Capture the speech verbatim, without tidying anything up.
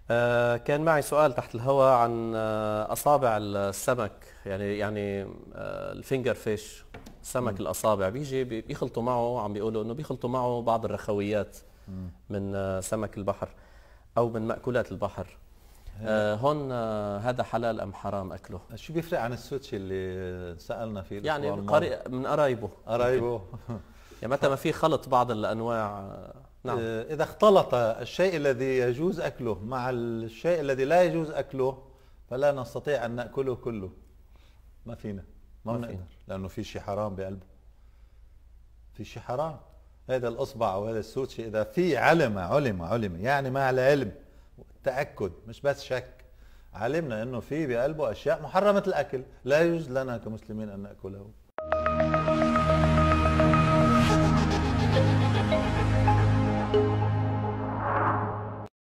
آه، كان معي سؤال تحت الهواء عن آه، أصابع السمك، يعني يعني آه، الفينجر فيش، سمك مم. الأصابع بيجي بي- بيخلطوا معه، عم بيقولوا إنه بيخلطوا معه بعض الرخويات مم. من آه، سمك البحر أو من مأكولات البحر. هي- آه، هون آه، هذا حلال أم حرام أكله؟ شو بيفرق عن السوتشي اللي سألنا فيه يعني الأسبوع الماضي؟ قري من قرايبه يمكن، قرايبه. يعني متى ما في خلط بعض الأنواع. آه، نعم. آه، إذا اختلط الشيء الذي يجوز أكله مع الشيء الذي لا يجوز أكله فلا نستطيع أن نأكله كله. ما فينا، ما ما بنقدر، فينا. لأنه في شيء حرام بقلبه، في شيء حرام. هذا الإصبع وهذا السوتشي إذا في علم علم علم يعني مع العلم تأكد مش بس شك، علمنا انه في بقلبه اشياء محرمة الاكل لا يجوز لنا كمسلمين ان ناكله.